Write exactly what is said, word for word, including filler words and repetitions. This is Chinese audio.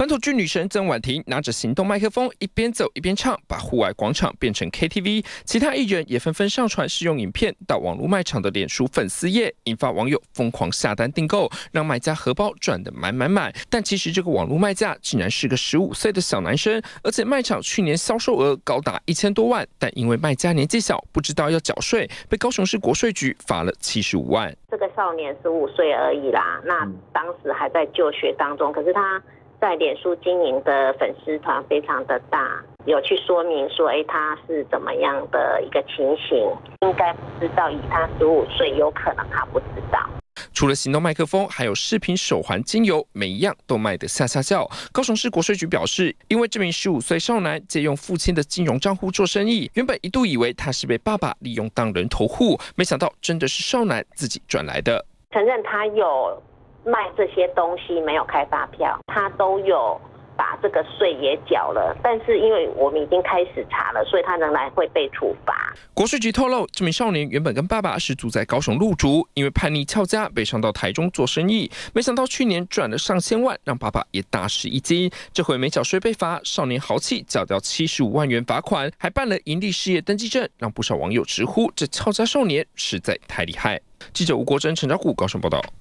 头剧女神曾婉婷拿着行动麦克风，一边走一边唱，把户外广场变成 K T V。其他艺人也纷纷上传试用影片到网络卖场的脸书粉丝页，引发网友疯狂下单订购，让买家荷包赚得满满满。但其实这个网络卖家竟然是个十五岁的小男生，而且卖场去年销售额高达一千多万，但因为卖家年纪小，不知道要缴税，被高雄市国税局罚了七十五万。 这个少年十五岁而已啦，那当时还在就学当中，可是他在脸书经营的粉丝团非常的大，有去说明说，哎，他是怎么样的一个情形，应该不知道，以他十五岁，有可能他不知道。 除了行动麦克风，还有饰品、手环、精油，每一样都卖得下下叫。高雄市国税局表示，因为这名十五岁少男借用父亲的金融账户做生意，原本一度以为他是被爸爸利用当人头户，没想到真的是少男自己赚来的。 承认他有卖这些东西，没有开发票，他都有把这个税也缴了，但是因为我们已经开始查了，所以他仍然会被处罚。 国税局透露，这名少年原本跟爸爸是住在高雄鹿竹，因为叛逆翘家，被上到台中做生意，没想到去年赚了上千万，让爸爸也大吃一惊。这回没缴税被罚，少年豪气缴掉七十五万元罚款，还办了营利事业登记证，让不少网友直呼这翘家少年实在太厉害。记者吴国珍、陈昭虎高雄报道。